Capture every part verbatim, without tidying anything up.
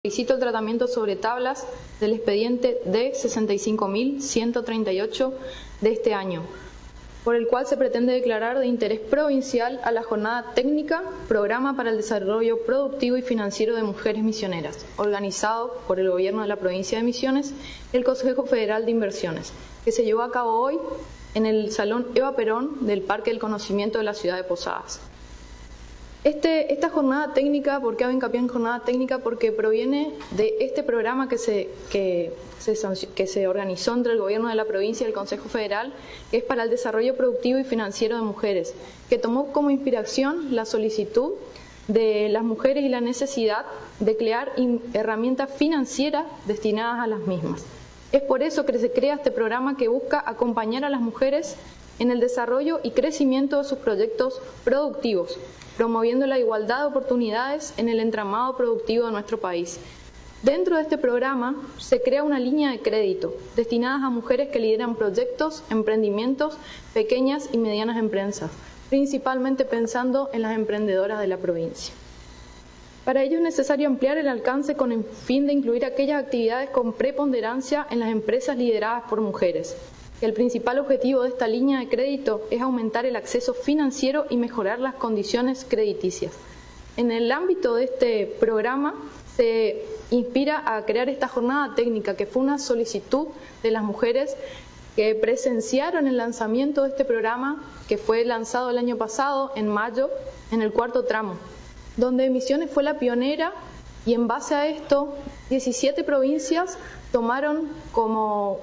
Solicito el tratamiento sobre tablas del expediente D sesenta y cinco mil ciento treinta y ocho de este año, por el cual se pretende declarar de interés provincial a la jornada técnica Programa para el Desarrollo Productivo y Financiero de Mujeres Misioneras, organizado por el Gobierno de la Provincia de Misiones y el Consejo Federal de Inversiones, que se llevó a cabo hoy en el Salón Eva Perón del Parque del Conocimiento de la ciudad de Posadas. Este, esta jornada técnica, ¿por qué hago hincapié en jornada técnica? Porque proviene de este programa que se, que, se, que se organizó entre el Gobierno de la Provincia y el Consejo Federal, que es para el desarrollo productivo y financiero de mujeres, que tomó como inspiración la solicitud de las mujeres y la necesidad de crear herramientas financieras destinadas a las mismas. Es por eso que se crea este programa que busca acompañar a las mujeres en el desarrollo y crecimiento de sus proyectos productivos, promoviendo la igualdad de oportunidades en el entramado productivo de nuestro país. Dentro de este programa se crea una línea de crédito destinada a mujeres que lideran proyectos, emprendimientos, pequeñas y medianas empresas, principalmente pensando en las emprendedoras de la provincia. Para ello es necesario ampliar el alcance con el fin de incluir aquellas actividades con preponderancia en las empresas lideradas por mujeres. El principal objetivo de esta línea de crédito es aumentar el acceso financiero y mejorar las condiciones crediticias. En el ámbito de este programa se inspira a crear esta jornada técnica, que fue una solicitud de las mujeres que presenciaron el lanzamiento de este programa, que fue lanzado el año pasado, en mayo, en el cuarto tramo, donde Misiones fue la pionera y en base a esto, diecisiete provincias tomaron como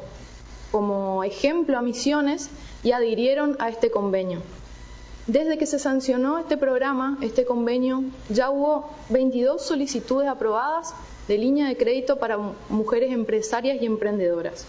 como ejemplo a Misiones y adhirieron a este convenio. Desde que se sancionó este programa, este convenio, ya hubo veintidós solicitudes aprobadas de línea de crédito para mujeres empresarias y emprendedoras.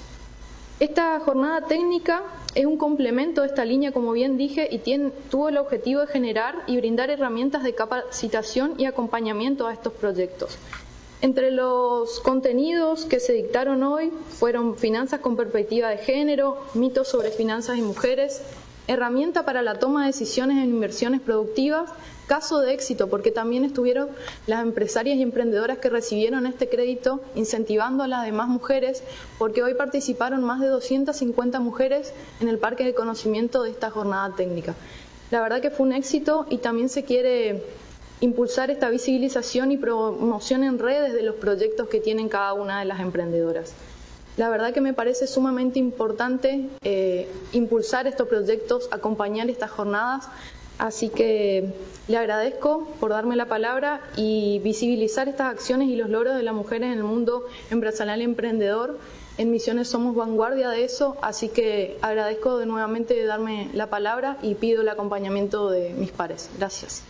Esta jornada técnica es un complemento de esta línea, como bien dije, y tiene, tuvo el objetivo de generar y brindar herramientas de capacitación y acompañamiento a estos proyectos. Entre los contenidos que se dictaron hoy fueron finanzas con perspectiva de género, mitos sobre finanzas y mujeres, herramienta para la toma de decisiones en inversiones productivas, caso de éxito, porque también estuvieron las empresarias y emprendedoras que recibieron este crédito incentivando a las demás mujeres, porque hoy participaron más de doscientas cincuenta mujeres en el Parque de Conocimiento de esta jornada técnica. La verdad que fue un éxito y también se quiere impulsar esta visibilización y promoción en redes de los proyectos que tienen cada una de las emprendedoras. La verdad que me parece sumamente importante eh, impulsar estos proyectos, acompañar estas jornadas, así que le agradezco por darme la palabra y visibilizar estas acciones y los logros de las mujeres en el mundo empresarial y emprendedor. En Misiones somos vanguardia de eso, así que agradezco de nuevamente de darme la palabra y pido el acompañamiento de mis pares. Gracias.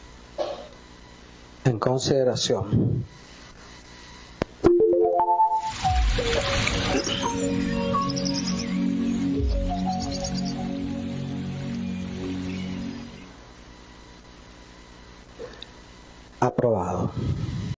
En consideración. Aprobado.